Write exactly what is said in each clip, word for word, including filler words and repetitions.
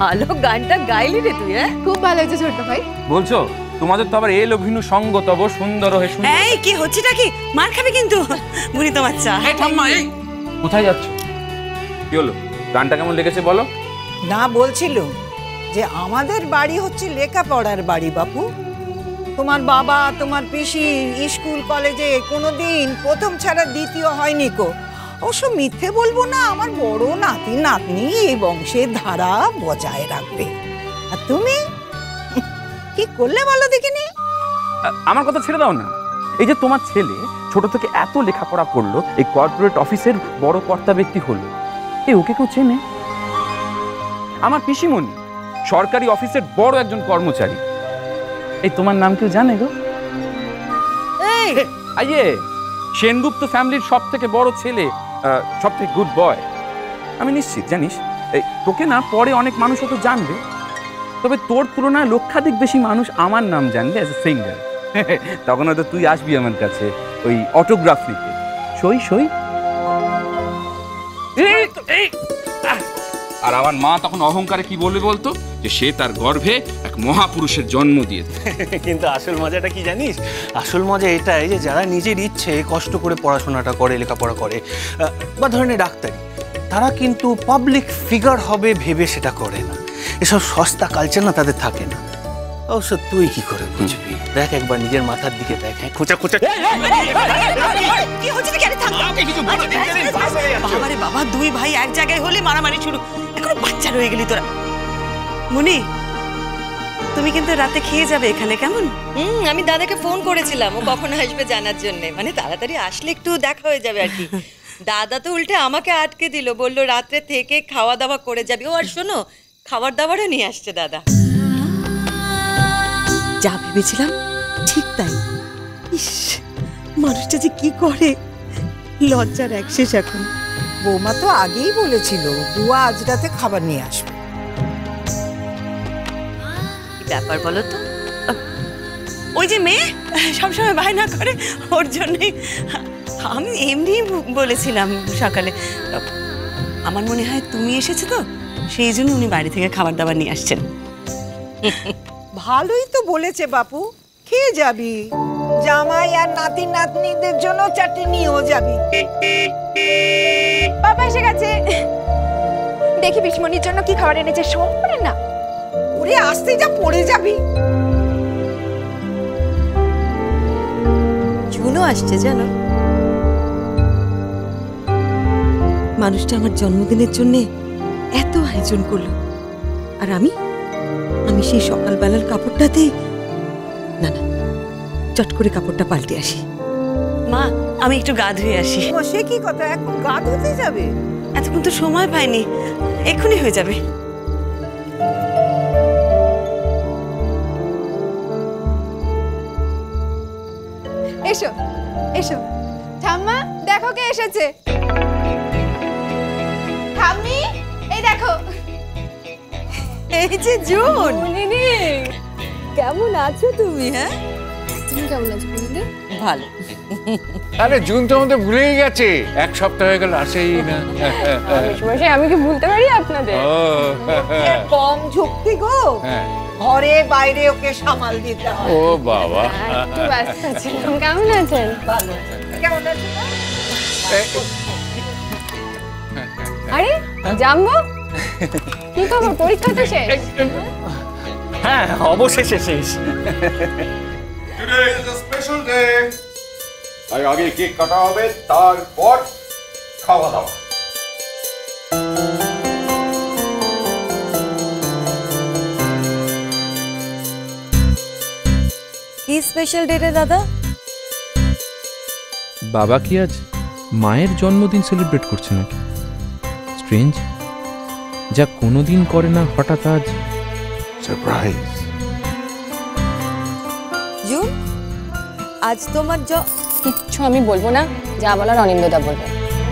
ভালো গানটা গাইলি রে তুই। হ্যাঁ, খুব ভালো হয়েছে ছোট ভাই। বলছো তোমাদের তো আবার এল অভিনু সঙ্গ তব সুন্দর হয়ে সুন্দর। এই কি হচ্ছেটা কি? মার খাবে কিন্তু বুড়ি তোমার চা। এই ঠাম্মা, এই কোথায় যাচ্ছ? কি হলো, গানটা কেমন লেগেছে বলো? না, বলছিল যে আমাদের বাড়ি হচ্ছে লেখাপড়ার বাড়ি বাপু। তোমার বাবা তোমার পিসি স্কুল কলেজে কোনোদিন প্রথম ছাড়া দ্বিতীয় হয়নি কো। অবশ্য মিথ্যে বলবো না, আমার বড় নাতি নাতনি এই বংশের ধারা বজায় রাখবে। আর তুমি কি করলে বলো দেখিনি? আমার কথা ছেড়ে দাও না। এই যে তোমার ছেলে ছোট থেকে এত লেখাপড়া করলো, এই কর্পোরেট অফিসের বড় কর্তা ব্যক্তি হলো, এই ওকে কেউ চেনে? আমার পিসিমণি সরকারি অফিসের বড় একজন কর্মচারী। এই তোমার নাম কেউ জানে গো? এই আইয়ে সেনগুপ্ত ফ্যামিলির সব থেকে বড় ছেলে, সব থেকে গুড বয়। আমি নিশ্চিত জানিস, এই তোকে না পরে অনেক মানুষ হয়তো জানবে, তবে তোর তুলনায় লক্ষাধিক বেশি মানুষ আমার নাম জানবে অ্যাজ এ সিঙ্গার। তখন হয়তো তুই আসবি আমার কাছে ওই অটোগ্রাফ নিতে। সই সই। আর আমার মা তখন অহংকারে কি বলবে বলতো, যে সে তার গর্ভে এক মহাপুরুষের জন্ম দিয়েছে। কিন্তু আসল মজাটা কি জানিস? আসল মজা এটাই যে যারা নিজের ইচ্ছে কষ্ট করে পড়াশোনাটা করে, লেখাপড়া করে, বা ধরনের ডাক্তারি, তারা কিন্তু পাবলিক ফিগার হবে ভেবে সেটা করে না। এসব সস্তা কালচার না তাদের থাকে না। অবশ্য তুই কি করে বুঝবি? দেখ একবার নিজের মাথার দিকে দেখ। হ্যাঁ, খোঁচা খোঁচা। কি হচ্ছে কি? আরে থাম। বাবারে বাবা, দুই ভাই এক জায়গায় হলে মারামারি শুরু। এখন বাচ্চা রয়ে গেলি তোরা। মুনি, তুমি কিন্তু রাতে খেয়ে যাবে এখানে, কেমন? হুম, আমি দাদাকে ফোন করেছিলাম ও কখন আসবে জানার জন্য, মানে তাড়াতাড়ি আসলে একটু দেখা হয়ে যাবে আর কি। দাদা তো উল্টে আমাকে আটকে দিল, বললো রাত্রে থেকে খাওয়া দাওয়া করে যাবি। ও আর শোনো, খাবার দাবারও নিয়ে আসছে দাদা। যা ভেবেছিলাম ঠিক তাই। ইস, মানুষটা যে কি করে, লজ্জার এক শেষ এখন। বৌমা তো আগেই বলেছিল বুয়া আজ রাতে খাবার নিয়ে আসবে। কি ব্যাপার বলো তো? ওই যে মেয়ে সবসময় বায়না করে, ওর জন্যই। আমি এমনি বলেছিলাম সকালে, আমার মনে হয় তুমি এসেছো তো, সেই জন্য উনি বাড়ি থেকে খাবার দাবার নিয়ে আসছেন। ভালোই তো বলেছে বাপু, খেয়ে যাবি, জামাই আর নাতি নাতনিদের জন্য চারটে নিয়েও যাবি। বাবা এসে গেছে, দেখি পিসমনির জন্য কি খাবার এনেছে। সব করে না ওরে আসতে যা, পড়ে যাবি। চুনো আসছে জানো, মানুষটা আমার জন্মদিনের জন্য এত আয়োজন করলো, আর আমি আমি সেই সকালবেলার কাপড়টাতে, না না, চট করে কাপড়টা পাল্টে আসি। মা, আমি একটু গা ধুয়ে আসি। সে কি কথা, এখন গা ধুতে যাবে? এতক্ষণ তো সময় পাইনি, এক্ষুনি হয়ে যাবে। এসো এসো ঠাম্মা, দেখো কে এসেছে। ঠাম্মি, এই দেখো। এই যে জুন, বুনিদি, কেমন আছো তুমি? হ্যাঁ, তুমি কেমন আছো বুনিদি? ভালো। আরে জুন তো আমাদের ভুলেই গেছে, এক সপ্তাহ হয়ে গেল আসেই না। মেশমশাই, আমি কি ভুলতে পারি আপনাদের? কম ঝুঁকতি গো, ঘরে বাইরে ওকে সামাল দিতে হয়। ও বাবা, একটু ব্যস্ত ছিলাম। কেমন আছেন? ভালো। কেমন আছো? আরে জাম্বো, কি খবর? পরীক্ষা তো শেষ। হ্যাঁ, অবশেষে শেষ। Today is a special day. তাই আগে কেক কাটা হবে, তারপর খাওয়া দাওয়া। কি স্পেশাল ডে রে দাদা? বাবা কি আজ মায়ের জন্মদিন সেলিব্রেট করছে নাকি? স্ট্রেঞ্জ, যা কোনোদিন করে না হঠাৎ আজ সারপ্রাইজ। জুন, আজ তোমার জ কিচ্ছু আমি বলবো না, যা বলার অনিন্দদা বলবে।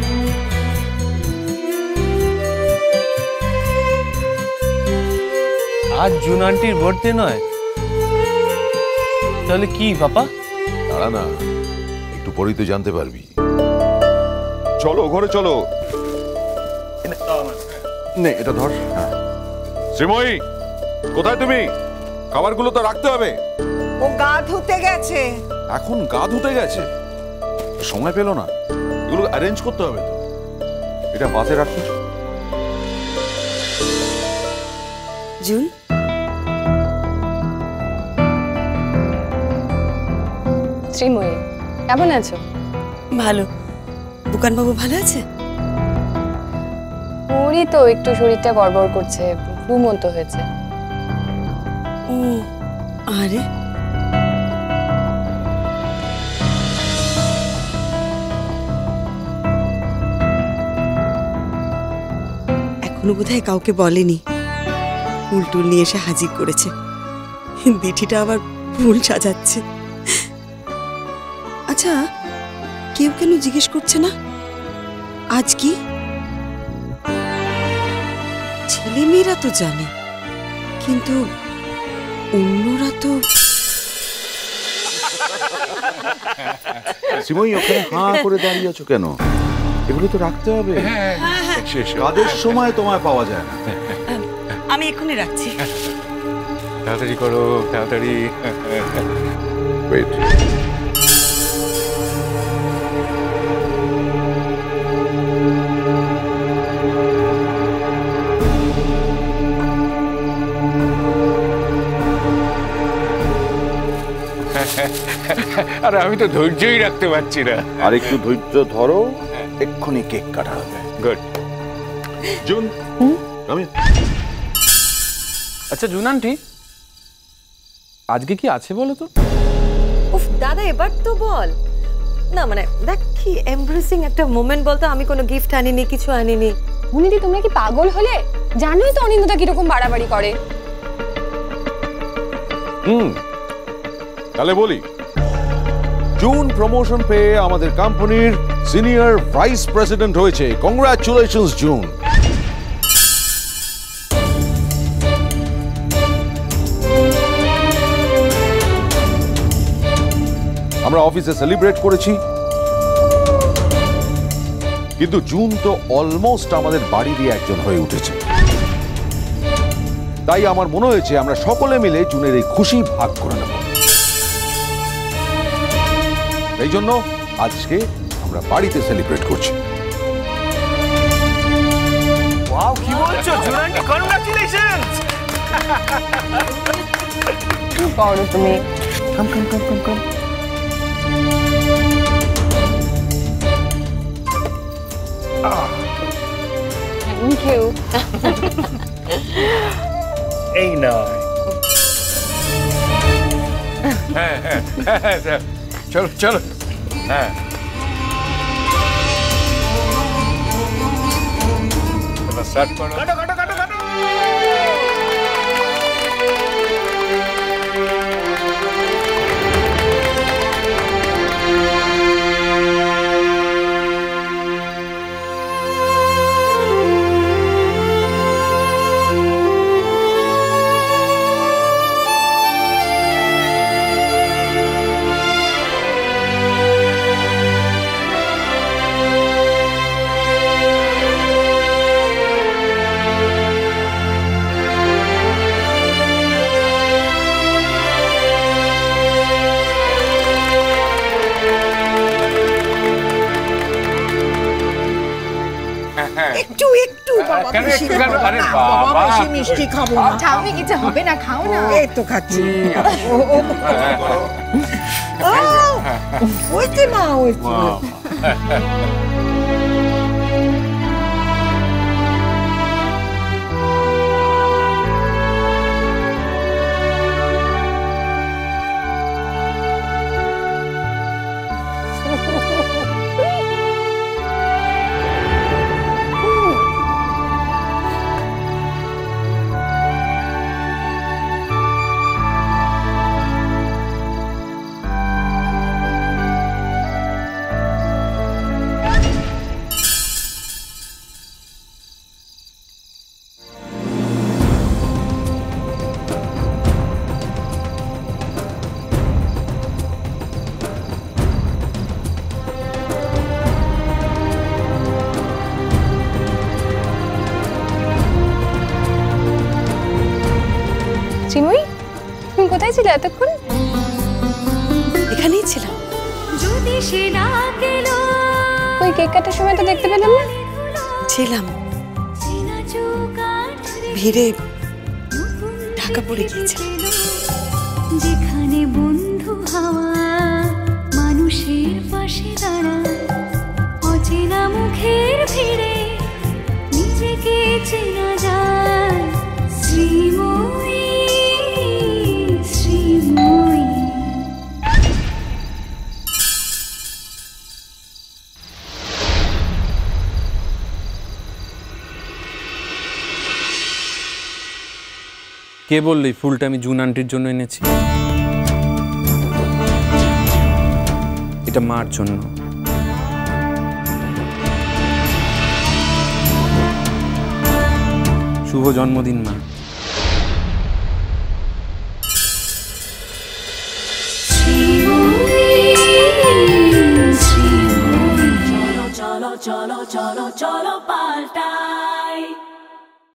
আজ জুন আন্টির বার্থডে নয়, তাহলে কি পাপা? দাঁড়া না, একটু পরেই তো জানতে পারবি। চলো ঘরে চলো। নে এটা ধর। শ্রীময়ী, কোথায় তুমি? খাবারগুলো তো রাখতে হবে। ও গা ধুতে গেছে। এখন গা ধুতে গেছে, সময় পেল না। এগুলো অ্যারেঞ্জ করতে হবে তো। এটা বাসে রাখতে। জুন, শ্রীময়ী, কেমন আছো? ভালো। বুকানবাবু ভালো আছে? ওরই তো একটু শরীরটা গড়বড় করছে, ঘুমন্ত হয়েছে। ও আরে, এখনো বোধহয় কাউকে বলেনি। ফুল টুল নিয়ে এসে হাজির করেছে। দিঠিটা আবার ফুল সাজাচ্ছে। আচ্ছা, কেউ কেন জিজ্ঞেস করছে না আজ কি? ছেলে মেয়েরা তো জানে, কিন্তু অন্যরা তো। শ্রীময়ী, ওখানে হাঁ করে দাঁড়িয়ে আছো কেন? এগুলো তো রাখতে হবে। কাদের সময় তোমায় পাওয়া যায় না। আমি এক্ষুনি রাখছি। তাড়াতাড়ি করো, তাড়াতাড়ি। ওয়েট। আরে আমি তো ধৈর্যই রাখতে পারছি না। আর একটু ধৈর্য ধরো, এক্ষুনি কেক কাটা হবে। গুড। জুন, আমি। আচ্ছা জুন আন্টি, আজকে কি আছে বলো তো? উফ দাদা, এবার তো বল না। মানে দেখ কি এমব্রেসিং একটা মোমেন্ট বলতো। আমি কোনো গিফট আনিনি, কিছু আনিনি। মুনিদি, তোমরা কি পাগল হলে? জানোই তো অনিন্দা কিরকম বাড়াবাড়ি করে। হুম, তাহলে বলি, জুন প্রমোশন পেয়ে আমাদের কোম্পানির সিনিয়র ভাইস প্রেসিডেন্ট হয়েছে। Congratulations June. আমরা অফিসে সেলিব্রেট করেছি, কিন্তু জুন তো অলমোস্ট আমাদের বাড়িরই একজন হয়ে উঠেছে। তাই আমার মনে হয়েছে আমরা সকলে মিলে জুনের এই খুশি ভাগ করে নেব। এই জন্য আজকে আমরা বাড়িতে সেলিব্রেট করছি। ওয়াও, কি বলছো জুন আন্টি? কনগ্রাচুলেশনস। কি করো তুমি? Come come come come come. Thank you. এই নয়। হ্যাঁ হ্যাঁ হ্যাঁ, চলো চলো। হ্যাঁ, এবার স্টার্ট করো। কাটো কাটো কাটো কাটো। একটু একটু বাবা, কেন বেশি একটু কেন? খাবো আরে না, বাবা। বাবা, বেশি মিষ্টি খাবো না। ঠাউমি কিছু হবে না, খাও না। এই তো খাচ্ছি। ও, ও, ও, ওইতে না, ওইতে না। চিমুই তুমি কোথায় ছিলে এতক্ষণ? এখানেই ছিলাম। ওই কেক কাটার সময় তো দেখতে পেলাম না। ছিলাম, ভিড়ে ঢাকা পড়ে গিয়েছিলাম। যেখানে বন্ধু হওয়া মানুষের পাশে দাঁড়ায়, অচেনা মুখের ভিড়ে নিজেকে চেনা যায়। শ্রীময়ী, শ্রীময়ী। কে বললো এই ফুলটা আমি জুন আন্টির জন্য এনেছি? এটা মার জন্য। শুভ জন্মদিন মা।